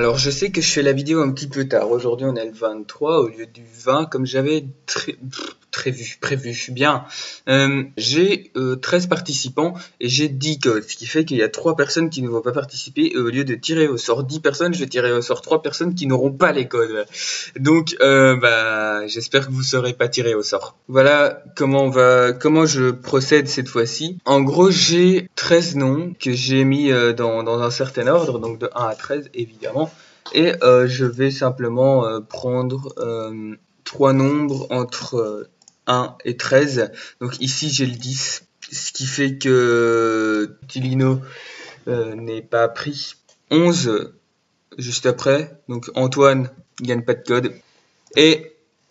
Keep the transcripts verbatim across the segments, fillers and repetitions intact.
Alors je sais que je fais la vidéo un petit peu tard. Aujourd'hui on est le vingt-trois au lieu du vingt comme j'avais très, prévu, prévu. Bien. Euh, j'ai euh, treize participants et j'ai dix codes. Ce qui fait qu'il y a trois personnes qui ne vont pas participer. Et au lieu de tirer au sort dix personnes, je vais tirer au sort trois personnes qui n'auront pas les codes. Donc euh, bah j'espère que vous serez pas tiré au sort. Voilà comment on va comment je procède cette fois-ci. En gros j'ai treize noms que j'ai mis euh, dans, dans un certain ordre, donc de un à treize évidemment. Et euh, je vais simplement euh, prendre euh, trois nombres entre euh, un et treize. Donc ici j'ai le dix, ce qui fait que Tilino euh, n'est pas pris. onze juste après, donc Antoine gagne pas de code. Et...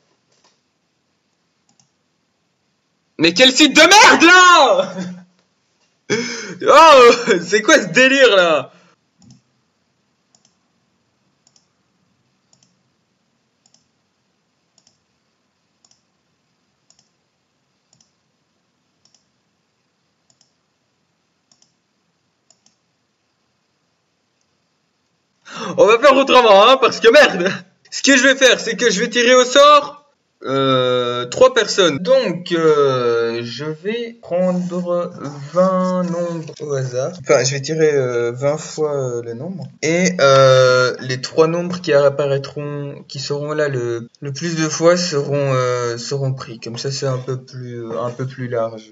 Mais quel site de merde là! Oh, c'est quoi ce délire là? On va faire autrement, hein, parce que merde. Ce que je vais faire, c'est que je vais tirer au sort euh, trois personnes. Donc, euh, je vais prendre vingt nombres au hasard. Enfin, je vais tirer euh, vingt fois euh, le nombre. Et euh, les trois nombres qui apparaîtront, qui seront là le, le plus de fois seront, euh, seront pris. Comme ça, c'est un peu plus, un peu plus large.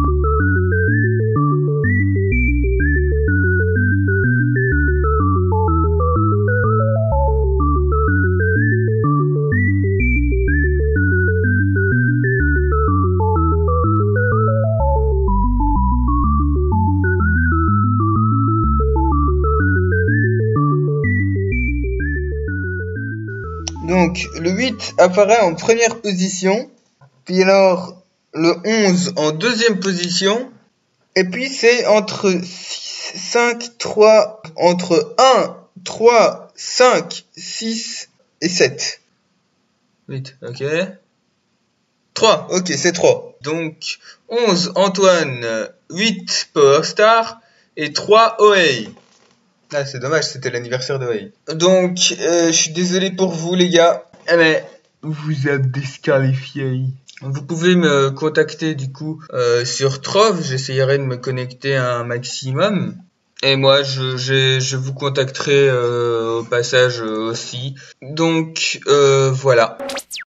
Donc, le huit apparaît en première position, puis alors le onze en deuxième position, et puis c'est entre six, cinq, trois, entre un, trois, cinq, six et sept. huit, ok. trois, ok, c'est trois. Donc, onze Antoine, huit Power Star et trois Oei. Ah, c'est dommage, c'était l'anniversaire de Wei. Donc, euh, je suis désolé pour vous, les gars. Eh ben, vous êtes disqualifiés. Vous pouvez me contacter, du coup, euh, sur Trove. J'essayerai de me connecter un maximum. Et moi, je, je, je vous contacterai euh, au passage euh, aussi. Donc, euh, voilà.